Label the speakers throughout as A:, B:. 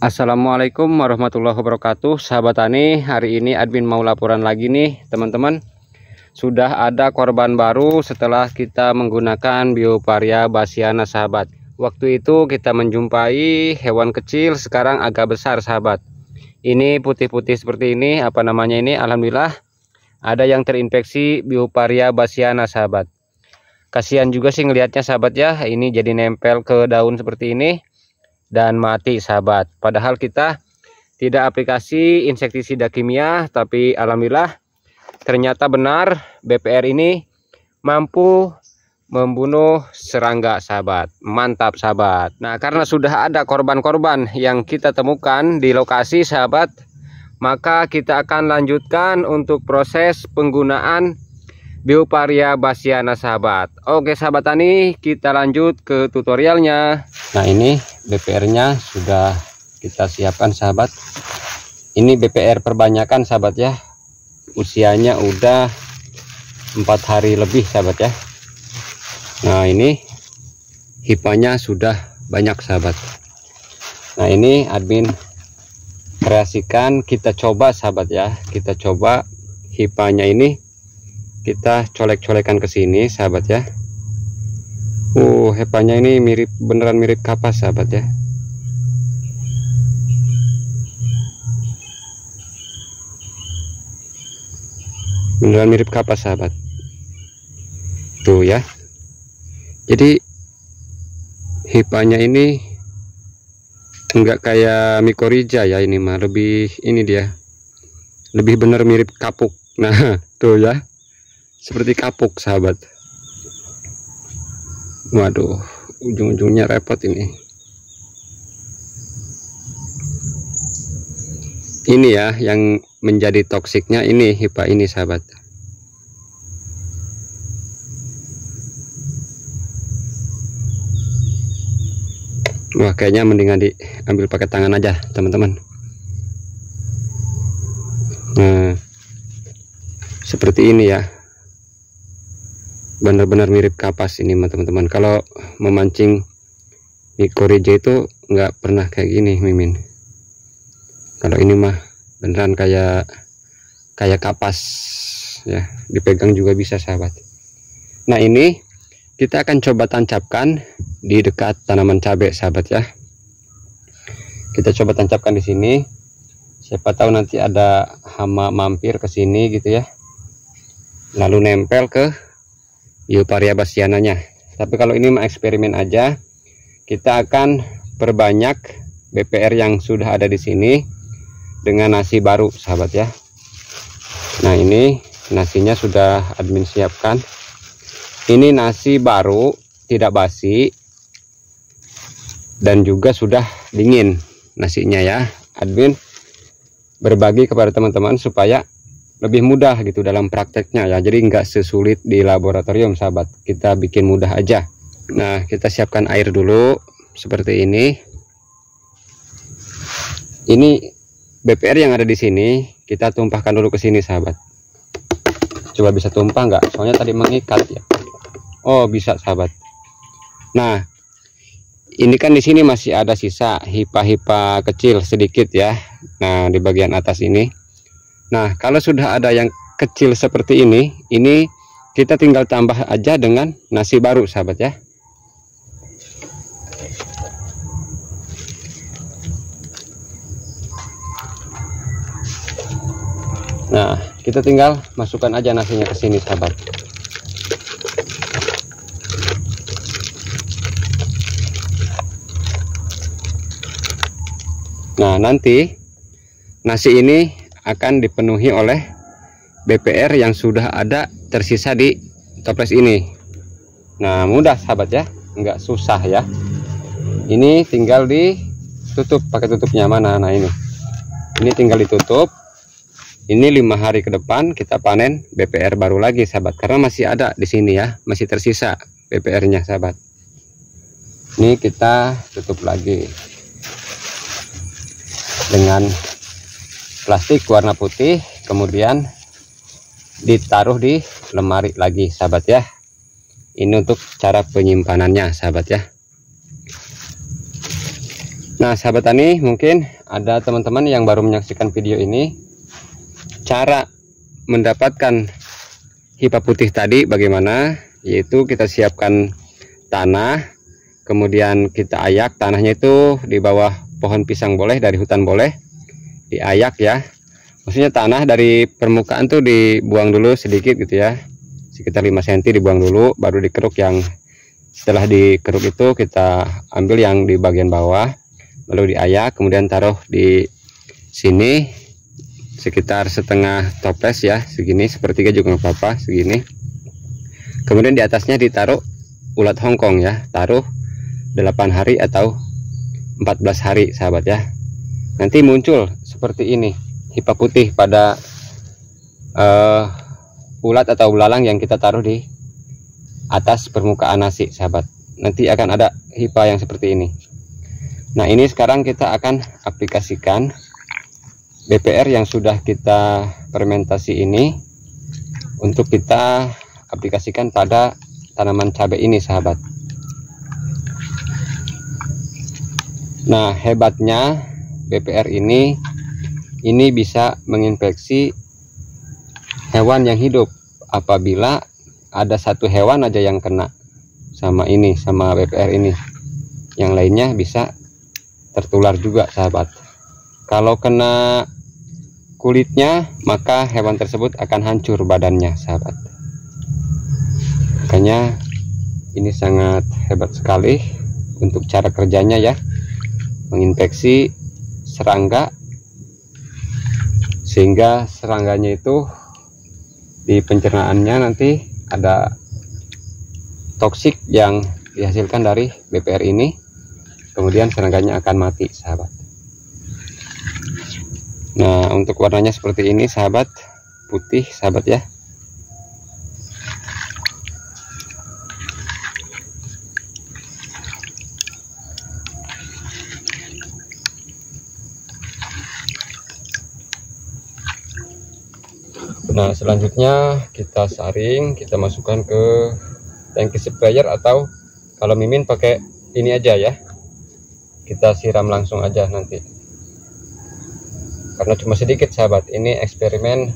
A: Assalamualaikum warahmatullahi wabarakatuh, sahabat tani. Hari ini admin mau laporan lagi nih teman-teman. Sudah ada korban baru setelah kita menggunakan Bioparia bassiana, sahabat. Waktu itu kita menjumpai hewan kecil, sekarang agak besar, sahabat. Ini putih-putih seperti ini, apa namanya ini? Alhamdulillah ada yang terinfeksi Bioparia bassiana, sahabat. Kasihan juga sih ngelihatnya, sahabat ya. Ini jadi nempel ke daun seperti ini dan mati, sahabat. Padahal kita tidak aplikasi insektisida kimia, tapi alhamdulillah ternyata benar BPR ini mampu membunuh serangga, sahabat. Mantap, sahabat. Nah, karena sudah ada korban-korban yang kita temukan di lokasi, sahabat, maka kita akan lanjutkan untuk proses penggunaan Bioparia bassiana, sahabat. Oke, sahabat tani, kita lanjut ke tutorialnya. Nah, ini BPR-nya sudah kita siapkan, sahabat. Ini BPR perbanyakan, sahabat ya. Usianya udah 4 hari lebih, sahabat ya. Nah, ini hipanya sudah banyak, sahabat. Nah, ini admin kreasikan, kita coba, sahabat ya. Kita coba hipanya ini kita colek-colekan ke sini, sahabat ya. Hepanya ini mirip, beneran mirip kapas, sahabat ya. Beneran mirip kapas, sahabat. Tuh ya. Jadi hipanya ini enggak kayak mycorrhiza ya, ini mah lebih ini dia. Lebih bener mirip kapuk. Nah, tuh ya. Seperti kapuk, sahabat. Waduh, ujung-ujungnya repot ini. Ini ya yang menjadi toksiknya, ini hipa ini, sahabat. Wah, kayaknya mendingan diambil pakai tangan aja, teman-teman. Nah, seperti ini ya. Benar-benar mirip kapas ini, teman-teman. Kalau memancing mycorrhiza itu nggak pernah kayak gini, Mimin. Kalau ini mah beneran kayak kapas ya, dipegang juga bisa, sahabat. Nah, ini kita akan coba tancapkan di dekat tanaman cabai, sahabat ya. Kita coba tancapkan di sini. Siapa tahu nanti ada hama mampir ke sini gitu ya, lalu nempel ke Bioparia bassiananya. Tapi kalau ini mah eksperimen aja, kita akan perbanyak BPR yang sudah ada di sini dengan nasi baru, sahabat ya. Nah, ini nasinya sudah admin siapkan. Ini nasi baru, tidak basi, dan juga sudah dingin nasinya ya. Admin berbagi kepada teman-teman supaya lebih mudah gitu dalam prakteknya ya. Jadi nggak sesulit di laboratorium, sahabat. Kita bikin mudah aja. Nah, kita siapkan air dulu seperti ini. Ini BPR yang ada di sini kita tumpahkan dulu ke sini, sahabat. Coba bisa tumpah nggak? Soalnya tadi mengikat ya. Oh, bisa, sahabat. Nah, ini kan di sini masih ada sisa hipa-hipa kecil sedikit ya. Nah, di bagian atas ini. Nah, kalau sudah ada yang kecil seperti ini kita tinggal tambah aja dengan nasi baru, sahabat ya. Nah, kita tinggal masukkan aja nasinya ke sini, sahabat. Nah, nanti nasi ini akan dipenuhi oleh BPR yang sudah ada tersisa di toples ini. Nah, mudah, sahabat ya, nggak susah ya. Ini tinggal ditutup pakai tutupnya mana. Nah, ini tinggal ditutup. Ini 5 hari ke depan kita panen BPR baru lagi, sahabat, karena masih ada di sini ya, masih tersisa BPR-nya, sahabat. Ini kita tutup lagi dengan plastik warna putih, kemudian ditaruh di lemari lagi, sahabat ya. Ini untuk cara penyimpanannya, sahabat ya. Nah sahabat tani, mungkin ada teman-teman yang baru menyaksikan video ini, cara mendapatkan hipa putih tadi bagaimana, yaitu kita siapkan tanah, kemudian kita ayak. Tanahnya itu di bawah pohon pisang boleh, dari hutan boleh, diayak ya, maksudnya tanah dari permukaan tuh dibuang dulu sedikit gitu ya, sekitar 5 cm dibuang dulu, baru dikeruk. Yang setelah dikeruk itu kita ambil yang di bagian bawah, lalu diayak, kemudian taruh di sini sekitar setengah toples ya, segini, sepertiga juga nggak apa-apa, segini. Kemudian di atasnya ditaruh ulat Hongkong ya, taruh 8 hari atau 14 hari sahabat ya. Nanti muncul seperti ini hipa putih pada ulat atau belalang yang kita taruh di atas permukaan nasi sahabat. Nanti akan ada hipa yang seperti ini. Nah ini sekarang kita akan aplikasikan BPR yang sudah kita fermentasi ini untuk kita aplikasikan pada tanaman cabai ini sahabat. Nah hebatnya BPR ini bisa menginfeksi hewan yang hidup. Apabila ada satu hewan aja yang kena sama BPR ini, yang lainnya bisa tertular juga sahabat. Kalau kena kulitnya, maka hewan tersebut akan hancur badannya sahabat. Makanya ini sangat hebat sekali untuk cara kerjanya ya, menginfeksi serangga, sehingga serangganya itu di pencernaannya nanti ada toksik yang dihasilkan dari BPR ini, kemudian serangganya akan mati sahabat. Nah untuk warnanya seperti ini sahabat, putih sahabat ya. Nah selanjutnya kita saring, kita masukkan ke tangki sprayer, atau kalau Mimin pakai ini aja ya, kita siram langsung aja nanti, karena cuma sedikit sahabat. Ini eksperimen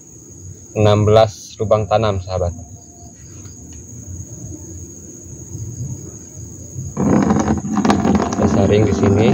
A: 16 lubang tanam sahabat. Kita saring di sini.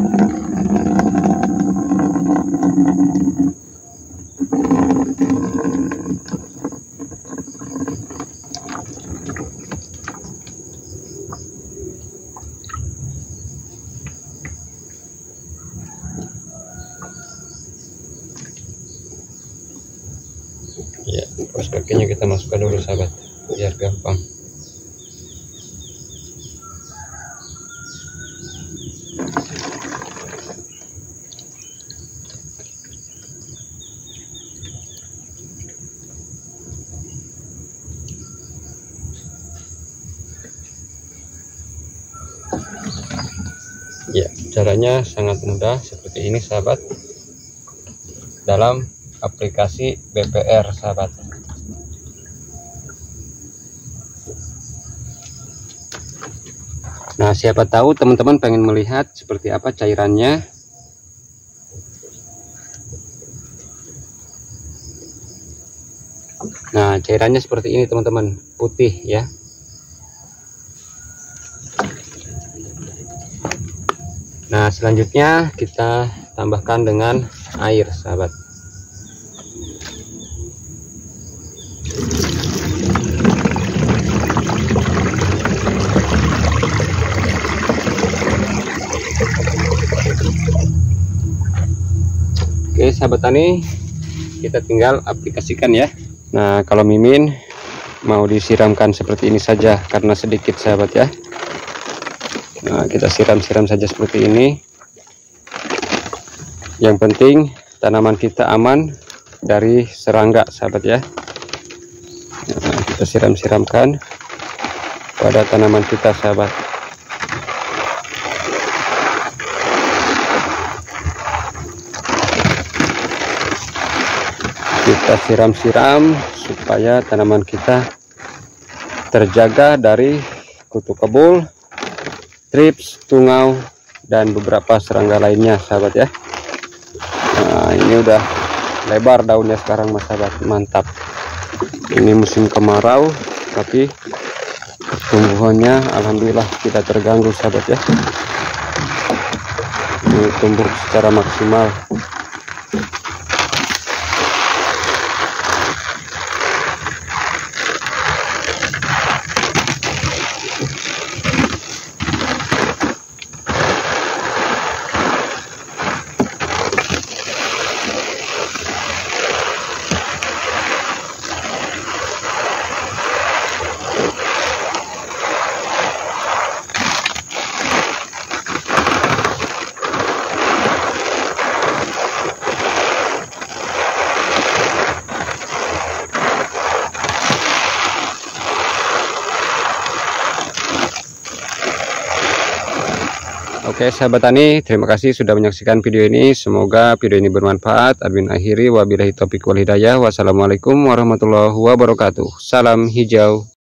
A: Ya, pos kakinya kita masukkan dulu sahabat, biar gampang. Ya, caranya sangat mudah seperti ini sahabat, dalam aplikasi BPR sahabat. Nah siapa tahu teman-teman pengen melihat seperti apa cairannya. Nah cairannya seperti ini teman-teman, putih ya. Nah selanjutnya kita tambahkan dengan air sahabat. Oke sahabat tani, kita tinggal aplikasikan ya. Nah kalau Mimin mau disiramkan seperti ini saja karena sedikit sahabat ya. Nah kita siram-siram saja seperti ini. Yang penting tanaman kita aman dari serangga sahabat ya. Nah, kita siram-siramkan pada tanaman kita sahabat. Kita siram-siram supaya tanaman kita terjaga dari kutu kebul, trips, tungau, dan beberapa serangga lainnya sahabat ya. Nah, ini udah lebar daunnya sekarang mas sahabat, mantap. Ini musim kemarau tapi pertumbuhannya alhamdulillah tidak terganggu sahabat ya. Ini tumbuh secara maksimal. Oke sahabat tani, terima kasih sudah menyaksikan video ini. Semoga video ini bermanfaat. Admin akhiri, wabillahi taufiq wal hidayah. Wassalamualaikum warahmatullahi wabarakatuh. Salam hijau.